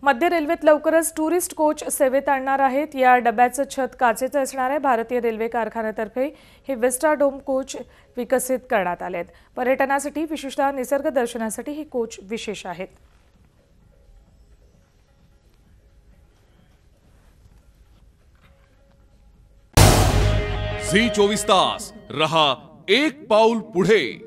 मध्य रेल्वेत लवकरच टुरिस्ट कोच सेवेत आणणार आहेत। या डब्याचं छत काचेचं असणार आहे। भारतीय रेल्वे कारखान्यातर्फे हे विस्टा डोम कोच विकसित करण्यात आले आहेत। पर्यटनासाठी विशेषतः निसर्ग दर्शनासाठी हे कोच विशेष आहेत। झी 24 तास रहा एक पाऊल पुढे।